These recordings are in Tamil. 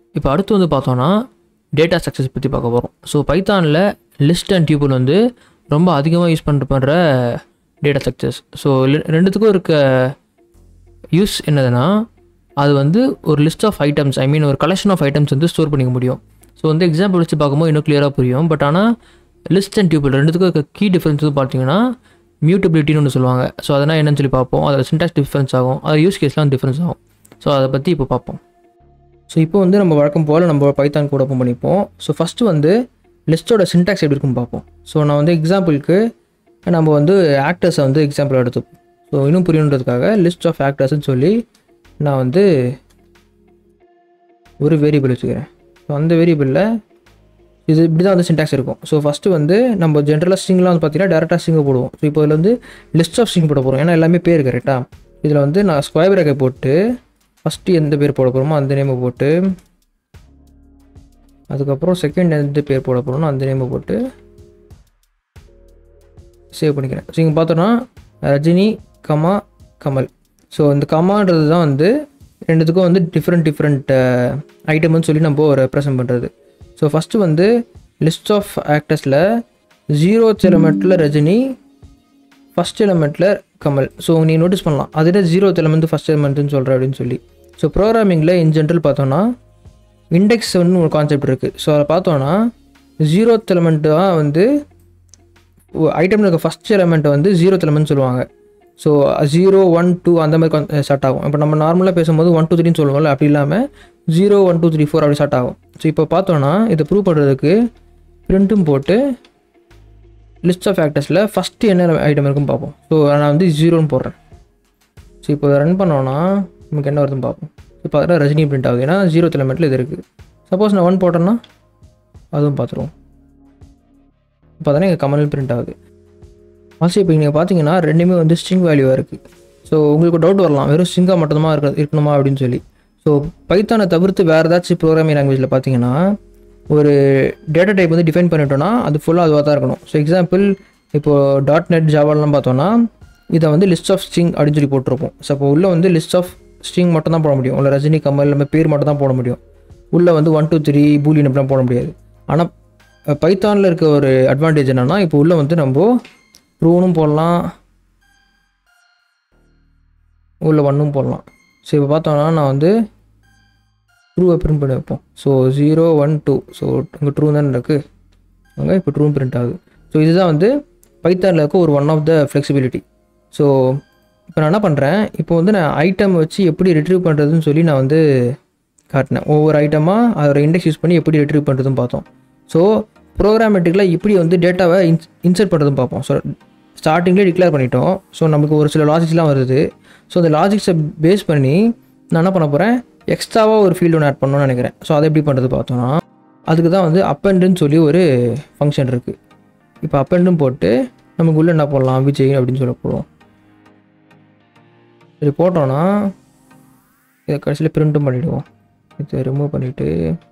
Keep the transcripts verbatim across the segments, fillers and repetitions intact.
இப்போ அடுத்து வந்து பார்த்தோன்னா டேட்டா ஸ்ட்ரக்சர்ஸ் பற்றி பார்க்க போகிறோம். ஸோ பைத்தானில் லிஸ்ட் அண்ட் டியூபிள் வந்து ரொம்ப அதிகமாக யூஸ் பண்ணுற பண்ணுற டேட்டா ஸ்ட்ரக்சர்ஸ். ஸோ ரெண்டுத்துக்கும் இருக்க யூஸ் என்னதுன்னா, அது வந்து ஒரு list of items I mean ஒரு கலெக்ஷன் ஆஃப் ஐட்டம்ஸ் வந்து ஸ்டோர் பண்ணிக்க முடியும். ஸோ வந்து எக்ஸாம்பிள் வச்சு பார்க்கும்போது இன்னும் கிளியராக புரியும். பட் ஆனால் லிஸ்ட் அண்ட் டியூபிள் ரெண்டுத்துக்கும் இருக்க கீ டிஃப்ரென்ஸ் வந்து பார்த்தீங்கன்னா மியூட்டபிலிட்டின்னு ஒன்று சொல்லுவாங்க. ஸோ அதனால் என்னன்னு சொல்லி பார்ப்போம். அதில் சின்டாக்ஸ் டிஃப்ரென்ஸ் ஆகும், அது யூஸ் கேஸ்லாம் டிஃப்ரென்ஸ் ஆகும். ஸோ அதை பற்றி இப்போ பார்ப்போம். ஸோ இப்போ வந்து நம்ம வழக்கம் போல் நம்ம பைத்தான் கூட ஓப்பன் பண்ணிப்போம். ஸோ ஃபஸ்ட்டு வந்து லிஸ்ட்டோட சின்டாக்ஸ் எப்படி இருக்குன்னு பார்ப்போம். ஸோ நான் வந்து எக்ஸாம்பிளுக்கு நம்ம வந்து ஆக்டர்ஸை வந்து எக்ஸாம்பிள் எடுத்துப்போம். ஸோ இன்னும் புரியணுன்றதுக்காக லிஸ்ட் ஆஃப் ஆக்டர்ஸ்ன்னு சொல்லி நான் வந்து ஒரு வேரியபிள் வச்சுக்கிறேன். ஸோ அந்த வேரியபிளில் இது இப்படி தான் வந்து சின்டாக்ஸ் இருக்கும். ஸோ ஃபஸ்ட்டு வந்து நம்ம ஜென்ரலாக ஸ்ட்ரிங்லாம் வந்து பார்த்தீங்கன்னா டேரெக்டாக ஸ்ட்ரிங்கை போடுவோம். ஸோ இப்போ இதில் வந்து லிஸ்ட் ஆஃப் ஸ்ட்ரிங் போட போகிறோம், ஏன்னா எல்லாமே பேர் கரெக்டாக. இதில் வந்து நான் ஸ்கொயர் பிராக்கெட் போட்டு ஃபஸ்ட்டு எந்த பேர் போட போகிறோமோ அந்த நேமை போட்டு, அதுக்கப்புறம் செகண்ட் எந்த பேர் போட போகிறோமோ அந்த நேமை போட்டு சேவ் பண்ணிக்கிறேன். ஸோ இங்கே பார்த்தோன்னா ரஜினி கமா கமல். ஸோ இந்த கமான்றது தான் வந்து ரெண்டுத்துக்கும் வந்து டிஃப்ரெண்ட் டிஃப்ரெண்ட் ஐட்டம்னு சொல்லி நம்ம ரெப்ரசன்ட் பண்ணுறது. ஸோ ஃபஸ்ட்டு வந்து லிஸ்ட் ஆஃப் ஆக்டர்ஸில் ஜீரோத் எலமெண்ட்டில் ரஜினி, ஃபஸ்ட் எலமெண்ட்டில் கமல். ஸோ நீ நோட்டீஸ் பண்ணலாம் அதில் ஜீரோத் எலமெண்ட் ஃபஸ்ட் எலமெண்ட்டுன்னு சொல்கிற அப்படின்னு சொல்லி. ஸோ ப்ரோக்ராமிங்கில் இன் ஜென்ரல் பார்த்தோன்னா இண்டெக்ஸ் வந்து ஒரு கான்செப்ட் இருக்குது. ஸோ அதை பார்த்தோன்னா ஜீரோத் எலமெண்ட்டு தான் வந்து ஐட்டமில் இருக்க ஃபஸ்ட் எலமெண்ட்டை வந்து ஜீரோத் எலமெண்ட் சொல்லுவாங்க. ஸோ ஜீரோ ஒன் டூ அந்த மாதிரி ஸ்டார்ட் ஆகும். இப்போ நம்ம நார்மலாக பேசும்போது ஒன் டூ த்ரீன்னு சொல்லுவோம்ல, அப்படி இல்லாமல் zero one two three four அப்படி ஸ்டார்ட் ஆகும். ஸோ இப்போ பார்த்தோன்னா இதை ப்ரூவ் பண்ணுறதுக்கு பிரிண்ட்டும் போட்டு லிஸ்ட் ஆஃப் ஃபேக்டர்ஸில் ஃபஸ்ட்டு என்ன ஐட்டம் இருக்குன்னு பார்ப்போம். ஸோ நான் வந்து ஜீரோன்னு போடுறேன். ஸோ இப்போ ரன் பண்ணோன்னா நமக்கு என்ன வருதுன்னு பார்ப்போம். ஸோ பார்த்தா ரஜினி பிரிண்ட் ஆகுது, ஏன்னா ஜீரோ எலமெண்ட்டில் இது இருக்குது. சப்போஸ் நான் ஒன் போட்டேன்னா அதுவும் பார்த்துருவோம். பார்த்தோன்னா எங்கள் கமல் பிரிண்ட் ஆகுது. ஆல்சோ இப்போ நீங்கள் பார்த்தீங்கன்னா ரெண்டுமே வந்து ஸ்ட்ரிங் வேல்யூவாக இருக்குது. ஸோ உங்களுக்கு டவுட் வரலாம், வெறும் ஸ்ட்ரிங்காக மட்டும்தான் இருக்க இருக்கணுமா அப்படின்னு சொல்லி. ஸோ பைத்தானை தவிர்த்து வேறு ஏதாச்சும் ப்ரோக்ராமிங் லாங்குவேஜில் பார்த்தீங்கன்னா ஒரு டேட்டா டைப் வந்து டிஃபைன் பண்ணிட்டோன்னா அது ஃபுல்லாக அதுவாக தான் இருக்கணும். ஸோ எக்ஸாம்பிள் இப்போது டாட் நெட் ஜாவாலாம் பார்த்தோன்னா இதை வந்து லிஸ்ட் ஆஃப் ஸ்ட்ரிங் அப்படின்னு சொல்லி போட்டிருப்போம். ஸோ அப்போ உள்ளே வந்து லிஸ்ட் ஆஃப் ஸ்ட்ரிங் மட்டும் தான் போட முடியும். உள்ள ரஜினி கமல் நம்ம பேர் மட்டும் தான் போட முடியும். உள்ளே வந்து ஒன் டூ த்ரீ பூலியன் அப்படிலாம் போட முடியாது. ஆனால் பைத்தானில் இருக்க ஒரு அட்வான்டேஜ் என்னென்னா இப்போ உள்ளே வந்து நம்ம ட்ரூனும் போடலாம், உள்ள ஒன்றும் போடலாம். ஸோ இப்போ பார்த்தோன்னா நான் வந்து ட்ரூவை பிரிண்ட் பண்ணி வைப்போம். So zero one two so உங்கள் ட்ரூ தானே இருக்குது, அங்கே இப்போ ட்ரூ பிரிண்ட் ஆகுது. ஸோ இதுதான் வந்து பைத்தானில் இருக்க ஒரு one of the flexibility. So இப்போ நான் என்ன பண்ணுறேன், இப்போ வந்து நான் ஐட்டம் வச்சு எப்படி ரிட்ரீவ் பண்ணுறதுன்னு சொல்லி நான் வந்து காட்டினேன். ஒவ்வொரு ஐட்டமாக அதோட இண்டெக்ஸ் யூஸ் பண்ணி எப்படி ரிட்ரீவ் பண்ணுறதுன்னு பார்த்தோம். ஸோ ப்ரோக்ராமேட்டிக்கில் இப்படி வந்து டேட்டாவை இன்ஸ் இன்சர்ட் பண்ணுறதுன்னு பார்ப்போம். ஸோ ஸ்டார்டிங்லேயே டிக்ளேர் பண்ணிட்டோம். ஸோ நமக்கு ஒரு சில லாஜிக்ஸ்லாம் வருது. ஸோ அந்த லாஜிக்ஸை பேஸ் பண்ணி நான் என்ன பண்ண போகிறேன், எக்ஸ்ட்ராவாக ஒரு ஃபீல்டு ஒன்று ஆட் பண்ணணும்னு நினைக்கிறேன். ஸோ அதை எப்படி பண்ணுறது பார்த்தோன்னா அதுக்கு தான் வந்து அப்பெண்டுன்னு சொல்லி ஒரு ஃபங்க்ஷன் இருக்குது. இப்போ அப்பெண்டும் போட்டு நமக்கு உள்ளே என்ன போடலாம், விஜய் அப்படின்னு சொல்ல போடுவோம். இது போட்டோன்னா இதை கடைசியில் பிரிண்ட்டும் பண்ணிவிடுவோம். இதை ரிமூவ் பண்ணிவிட்டு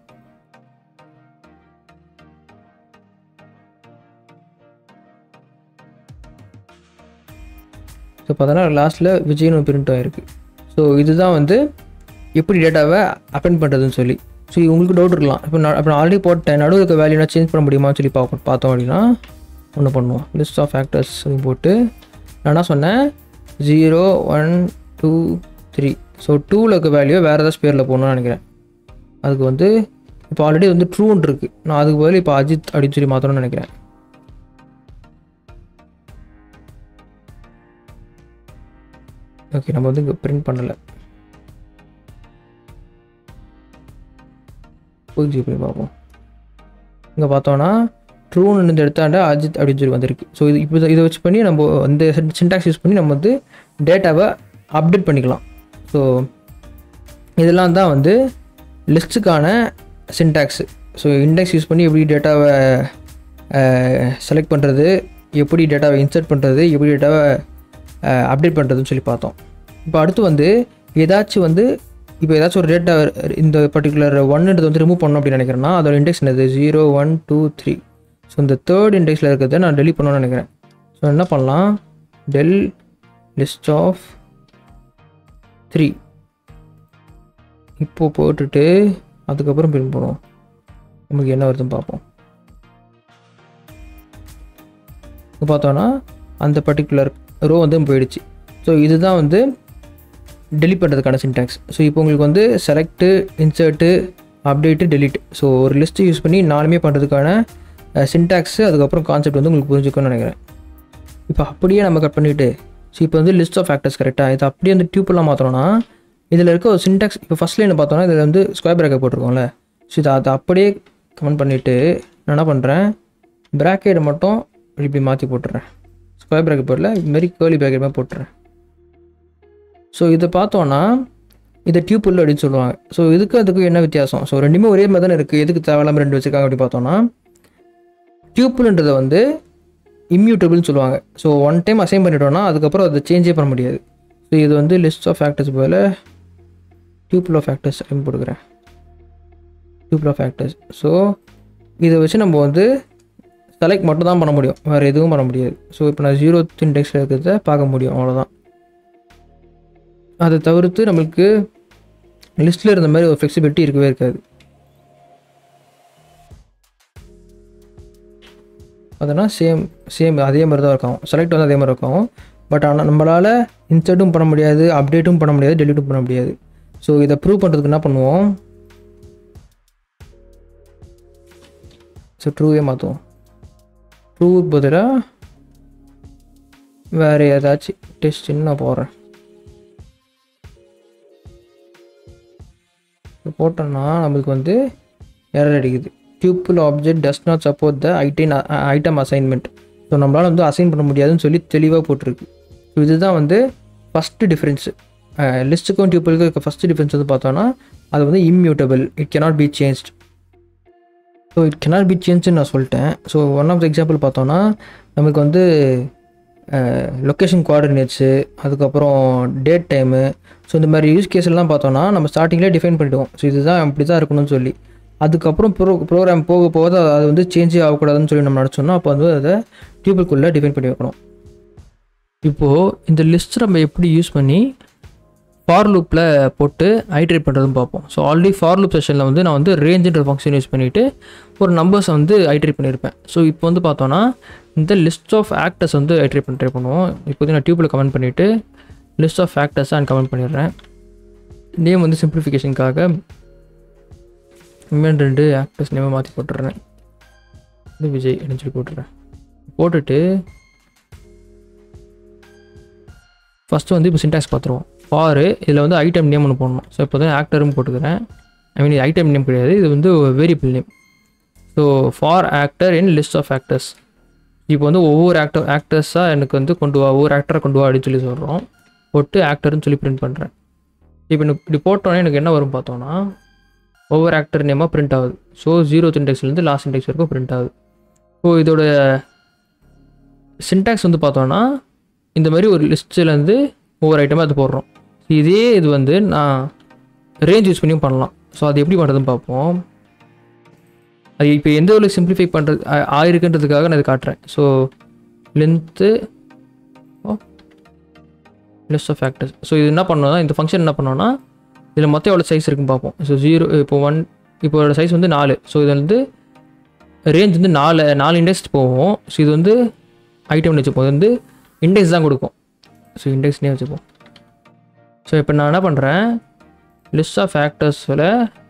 ஸோ பார்த்தோன்னா லாஸ்ட்டில் விஜய்னு பிரிண்ட் ஆகிருக்கு. ஸோ இதுதான் வந்து எப்படி டேட்டாவை அப்பெண்ட் பண்ணுறதுன்னு சொல்லி. ஸோ உங்களுக்கு டவுட் இருக்கலாம், இப்போ நான் இப்போ நான் ஆல்ரெடி போட்டேன், நடுவில் இருக்க வேல்யூனா சேஞ்ச் பண்ண முடியுமான்னு சொல்லி பார்ப்போம். பார்த்தோம் அப்படின்னா ஒன்று பண்ணுவோம், லிஸ்ட் ஆஃப் ஃபேக்டர்ஸ் போட்டு நான் என்ன சொன்னேன், zero one two three. So டூவில் இருக்க வேல்யூ வேறு ஏதாச்சும் பேரில் போகணும்னு நினைக்கிறேன். அதுக்கு வந்து இப்போ ஆல்ரெடி வந்து ட்ரூன்னு இருக்குது, நான் அதுக்கு பதில் இப்போ அஜித் அப்படின்னு சொல்லி மாற்றணும்னு நினைக்கிறேன். ஓகே, நம்ம வந்து இங்கே பிரிண்ட் பண்ணலை, போய் ஜி பண்ணி பார்ப்போம். இங்கே பார்த்தோன்னா ட்ரூன்னு இந்த எடுத்தாண்டா அஜித் அப்படின்னு சொல்லி வந்திருக்கு. ஸோ இது இப்போ இதை வச்சு பண்ணி நம்ம வந்து சின்டாக்ஸ் யூஸ் பண்ணி நம்ம வந்து டேட்டாவை அப்டேட் பண்ணிக்கலாம். ஸோ இதெல்லாம் தான் வந்து லிஸ்ட்டுக்கான சின்டாக்ஸு. ஸோ இண்டெக்ஸ் யூஸ் பண்ணி எப்படி டேட்டாவை செலக்ட் பண்ணுறது, எப்படி டேட்டாவை இன்சர்ட் பண்ணுறது, எப்படி டேட்டாவை அப்டேட் பண்ணுறதுன்னு சொல்லி பார்த்தோம். இப்போ அடுத்து வந்து ஏதாச்சும் வந்து இப்போ ஏதாச்சும் ஒரு டேட்டா இந்த பர்டிகுலர் ஒன்னுன்றது வந்து ரிமூவ் பண்ணணும் அப்படின்னு நினைக்கிறேன்னா அதோட இண்டெக்ஸ் என்னது, zero one two three. So இந்த தேர்ட் இண்டெக்ஸில் இருக்கிறத நான் டெலிட் பண்ணணும்னு நினைக்கிறேன். ஸோ என்ன பண்ணலாம், டெல் லிஸ்ட் ஆஃப் த்ரீ இப்போ போட்டுட்டு அதுக்கப்புறம் பிரிண்ட் பண்ணுவோம். நமக்கு என்ன வருதுன்னு பார்ப்போம். இப்போ பார்த்தோன்னா அந்த பர்டிகுலர் ரோ வந்து போயிடுச்சு. ஸோ இதுதான் வந்து டெலிட் பண்ணுறதுக்கான சின்டாக்ஸ். ஸோ இப்போ உங்களுக்கு வந்து select, insert, update, delete, so ஒரு லிஸ்ட்டு யூஸ் பண்ணி நாலுமே பண்ணுறதுக்கான சின்டாக்ஸு அதுக்கப்புறம் கான்செப்ட் வந்து உங்களுக்கு புரிஞ்சுக்கணும்னு நினைக்கிறேன். இப்போ அப்படியே நம்ம கட் பண்ணிவிட்டு ஸோ இப்போ வந்து லிஸ்ட் ஆஃப் ஃபேக்டர்ஸ் கரெக்டாக இது அப்படியே வந்து டியூப்லாம் மாற்றோன்னா இதில் இருக்க ஒரு சின்டாக்ஸ் இப்போ ஃபஸ்ட் லைன் பார்த்தோன்னா இதில் வந்து ஸ்கொயர் ப்ராக்கெட் போட்டிருக்கோம்ல. ஸோ இதை அதை அப்படியே கமெண்ட் பண்ணிவிட்டு நான் என்ன பண்ணுறேன், ப்ராக்கெட்டை மட்டும் இப்படி மாற்றி போட்டுறேன். ஸ்கொயர் ப்ராக்கெட் போடல, இதுமாரி கேர்லி ப்ராக்கெட் மாதிரி போட்டுறேன். ஸோ இதை பார்த்தோன்னா இதை டியூப்புல் அப்படின்னு சொல்லுவாங்க. ஸோ இதுக்கு அதுக்கு என்ன வித்தியாசம்? ஸோ ரெண்டுமே ஒரே மாதிரி தானே இருக்குது, எதுக்கு தேவையில்லாமல் ரெண்டு வச்சுருக்காங்க அப்படி பார்த்தோன்னா டியூப்புல்ன்றதை வந்து இம்யூட்டபிள்னு சொல்லுவாங்க. ஸோ ஒன் டைம் அசைன் பண்ணிட்டோன்னா அதுக்கப்புறம் அதை சேஞ்சே பண்ண முடியாது. ஸோ இது வந்து லிஸ்ட் ஆஃப் ஃபேக்டர்ஸ் போல் டியூப்புல் ஆஃப் ஃபேக்டர்ஸ் அப்படின்னு போட்டுக்கிறேன். டியூப்புல் ஆஃப் ஃபேக்டர்ஸ். ஸோ இதை வச்சு நம்ம வந்து செலக்ட் மட்டும் தான் பண்ண முடியும், வேறு எதுவும் பண்ண முடியாது. ஸோ இப்போ நான் ஜீரோ இண்டெக்ஸில் இருக்கிறத பார்க்க முடியும், அவ்வளோதான். அதை தவிர்த்து நம்மளுக்கு லிஸ்ட்டில் இருந்த மாதிரி ஒரு ஃப்ளெக்சிபிலிட்டி இருக்கவே இருக்காது. அதனால் சேம் சேம் அதே மாதிரி தான் இருக்கும். செலக்ட் வந்து அதே மாதிரி இருக்கும். பட் ஆனால் நம்மளால் இன்சர்ட்டும் பண்ண முடியாது, அப்டேட்டும் பண்ண முடியாது, டெலிட்டும் பண்ண முடியாது. ஸோ இதை ப்ரூவ் பண்ணுறதுக்கு என்ன பண்ணுவோம், ஸோ ட்ரூவே மாற்றுவோம். ட்ரூ பதிலாக வேறு ஏதாச்சும் டெஸ்ட்டுன்னு நான் போடுறேன். போட்டோன்னா நம்மளுக்கு வந்து எரர் அடிக்குது. Tuple object does not support the item item assignment. So நம்மளால் வந்து அசைன் பண்ண முடியாதுன்னு சொல்லி தெளிவாக போட்டிருக்கு. ஸோ இதுதான் வந்து ஃபஸ்ட்டு டிஃப்ரென்ஸு. லிஸ்ட்டுக்கும் டியூப்புலுக்கும் இருக்க ஃபஸ்ட்டு டிஃப்ரென்ஸ் வந்து பார்த்தோன்னா அது வந்து immutable, it cannot be changed. So it cannot be சேஞ்சுன்னு நான் சொல்லிட்டேன். So one of the example பார்த்தோன்னா நமக்கு வந்து லொக்கேஷன் கோஆர்டினேட்ஸு, அதுக்கப்புறம் டேட் டைமு, ஸோ இந்த மாதிரி யூஸ் கேஸ்லாம் பார்த்தோன்னா நம்ம ஸ்டார்டிங்லேயே டிஃபைன் பண்ணிவிடுவோம். ஸோ இதுதான் இப்படி தான் இருக்கணும்னு சொல்லி. அதுக்கப்புறம் ப்ரோ ப்ரோக்ராம் போக போக அது வந்து சேஞ்சே ஆகக்கூடாதுன்னு சொல்லி நம்ம நினச்சோன்னா அப்போ வந்து அதை டியூபிள்குள்ளே டிஃபைன் பண்ணி வைக்கணும். இப்போது இந்த லிஸ்ட் நம்ம எப்படி யூஸ் பண்ணி ஃபார் லூப்பில் போட்டு ஐட்ரேட் பண்ணுறதுன்னு பார்ப்போம். ஸோ ஆல்ரெடி ஃபார் லூப் செஷனில் வந்து நான் வந்து ரேஞ்சுன்ற ஃபங்க்ஷன் யூஸ் பண்ணிவிட்டு ஒரு நம்பர்ஸை வந்து ஐட்ரேட் பண்ணியிருப்பேன். ஸோ இப்போ வந்து பார்த்தோன்னா இந்த லிஸ்ட் ஆஃப் ஆக்டர்ஸ் வந்து ஐட்ரேட் பண்ணி ட்ரை பண்ணுவோம். இப்போது நான் டியூப்பில் கமெண்ட் பண்ணிவிட்டு லிஸ்ட் ஆஃப் ஃபேக்டர்ஸை நான் கமெண்ட் பண்ணிடுறேன். நேம் வந்து சிம்பிளிஃபிகேஷனுக்காக இம்மன் ரெண்டு ஆக்டர்ஸ் நேமை மாற்றி போட்டுடுறேன். இது விஜய் அப்படின்னு சொல்லி போட்டுடுறேன். போட்டுட்டு ஃபஸ்ட்டு வந்து இப்போ சின்டாக்ஸ் பார்த்துருவோம். ஃபாரு இதில் வந்து ஐட்டம் நேம் ஒன்று போடணும். ஸோ இப்போ தான் ஆக்டரும் போட்டுக்கிறேன். ஐ மீன் இது ஐட்டம் நேம் கிடையாது, இது வந்து variable name. So for actor in list of actors. இப்போ வந்து ஒவ்வொரு ஆக்டர் ஆக்டர்ஸாக எனக்கு வந்து கொண்டு வா, ஒவ்வொரு ஆக்டரை கொண்டு வா அப்படின்னு சொல்லி சொல்கிறோம். போட்டு ஆக்டர்னு சொல்லி பிரிண்ட் பண்ணுறேன். இப்போ எனக்கு இப்படி போட்டோன்னே எனக்கு என்ன வரும் பார்த்தோன்னா ஒவ்வொரு ஆக்டர் நேமாக பிரிண்ட் ஆகுது. ஸோ ஜீரோ இண்டெக்ஸ்லேருந்து லாஸ்ட் இண்டெக்ஸ் வரைக்கும் பிரிண்ட் ஆகுது. ஸோ இதோட சின்டாக்ஸ் வந்து பார்த்தோன்னா இந்த மாதிரி ஒரு லிஸ்ட்லேருந்து ஒவ்வொரு ஐட்டமாக அது போடுறோம். இதே இது வந்து நான் ரேஞ்ச் யூஸ் பண்ணியும் பண்ணலாம். ஸோ அது எப்படி பண்ணுறதுன்னு பார்ப்போம். அது இப்போ எந்த ஒரு சிம்பிளிஃபை பண்ணுறது ஆயிருக்குன்றதுக்காக நான் இது காட்டுறேன். So length list of factors. So இது என்ன பண்ணோன்னா இந்த ஃபங்க்ஷன் என்ன பண்ணோன்னா இதில் மொத்தம் எவ்வளோ சைஸ் இருக்குன்னு பார்ப்போம். ஸோ ஜீரோ இப்போ ஒன் இப்போ சைஸ் வந்து நாலு. ஸோ இது வந்து ரேஞ்ச் வந்து நாலு நாலு இண்டெக்ஸ் போகும். ஸோ இது வந்து ஐட்டம்னு வச்சுப்போம். இது வந்து இண்டெக்ஸ் தான் கொடுக்கும். ஸோ இண்டெக்ஸ்னே வச்சுப்போம். ஸோ இப்போ நான் என்ன பண்ணுறேன், லிஸ்ட் ஆஃப் ஃபேக்டர்ஸில்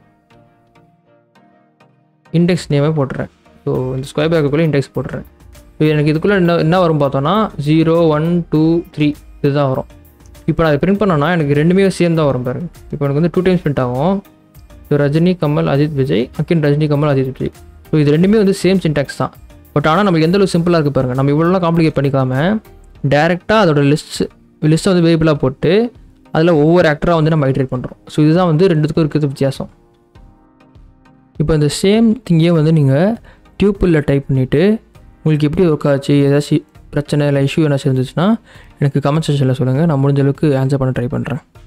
இண்டெக்ஸ் நேமே போட்டுறேன். ஸோ இந்த ஸ்கொயர் பேக்குள்ளே இண்டெக்ஸ் போட்டுறேன். ஸோ எனக்கு இதுக்குள்ளே என்ன என்ன வரும் பார்த்தோன்னா ஜீரோ ஒன் டூ த்ரீ இதுதான் வரும். இப்போ நான் அதை பிரிண்ட் பண்ணோன்னா எனக்கு ரெண்டுமே சேம் தான் வரும் பாருங்க. இப்போ எனக்கு வந்து டூ டைம்ஸ் பிரிண்ட் ஆகும். So Rajini Kamal Ajith Vijay, again Rajini Kamal Ajith Vijay. So இது ரெண்டுமே வந்து சேம் சின்டாக்ஸ் தான். பட் ஆனால் நமக்கு எந்த அளவுக்கு சிம்பிளாக இருக்குது பாருங்கள். நம்ம இவ்வளோலாம் காம்ப்ளிகேட் பண்ணிக்காமல் டேரெக்டாக அதோட லிஸ்ட் லிஸ்ட்டை வந்து வேரியபிளாக போட்டு அதில் ஒவ்வொரு ஆக்டராக வந்து நம்ம ஐட்ரேட் பண்ணுறோம். ஸோ இதுதான் வந்து ரெண்டுத்துக்கும் இருக்கிறது வித்தியாசம். இப்போ இந்த சேம் திங்கே வந்து நீங்கள் டியூப்பில் டைப் பண்ணிவிட்டு உங்களுக்கு எப்படி ஒர்க் ஆச்சு, ஏதாச்சும் பிரச்சனை இல்லை இஷ்யூ ஏதாச்சும் இருந்துச்சுன்னா எனக்கு கமெண்ட் செக்ஷனில் சொல்லுங்கள். நான் முடிஞ்ச அளவுக்கு ஆன்சர் பண்ண ட்ரை பண்ணுறேன்.